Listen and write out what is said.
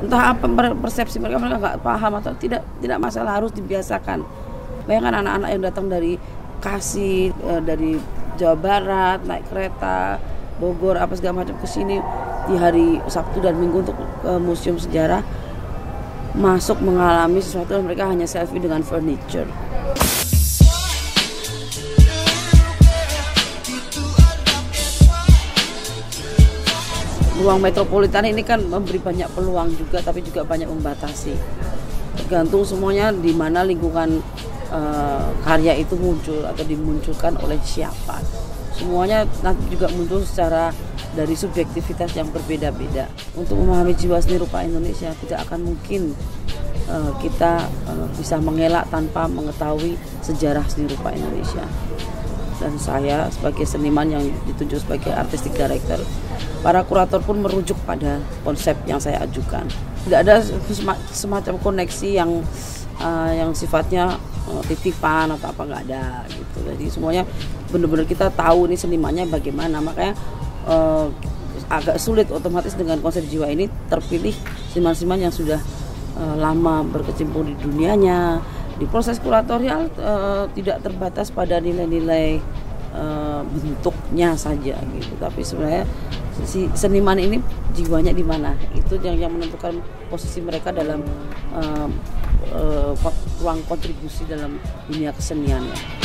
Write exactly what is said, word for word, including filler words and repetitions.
entah apa persepsi mereka, mereka nggak paham atau tidak tidak masalah, harus dibiasakan. Bayangkan anak-anak yang datang dari Kasih, dari Jawa Barat, naik kereta, Bogor, apa segala macam ke sini di hari Sabtu dan Minggu untuk ke museum sejarah, masuk mengalami sesuatu dan mereka hanya selfie dengan furniture. Ruang metropolitan ini kan memberi banyak peluang juga, tapi juga banyak membatasi. Tergantung semuanya di mana lingkungan uh, karya itu muncul atau dimunculkan oleh siapa. Semuanya nanti juga muncul secara dari subjektivitas yang berbeda-beda. Untuk memahami jiwa seni rupa Indonesia, tidak akan mungkin uh, kita uh, bisa mengelak tanpa mengetahui sejarah seni rupa Indonesia. Dan saya sebagai seniman yang ditunjuk sebagai artistic director, para kurator pun merujuk pada konsep yang saya ajukan. Tidak ada semacam koneksi yang uh, yang sifatnya uh, titipan atau apa, nggak ada gitu. Jadi semuanya benar-benar kita tahu nih senimannya bagaimana. Makanya uh, agak sulit otomatis dengan konsep jiwa ini terpilih seniman-seniman yang sudah uh, lama berkecimpung di dunianya. Di proses kuratorial uh, tidak terbatas pada nilai-nilai uh, bentuknya saja gitu, tapi sebenarnya si seniman ini jiwanya di mana, itu yang yang menentukan posisi mereka dalam uh, uh, ruang kontribusi dalam dunia kesenian ya.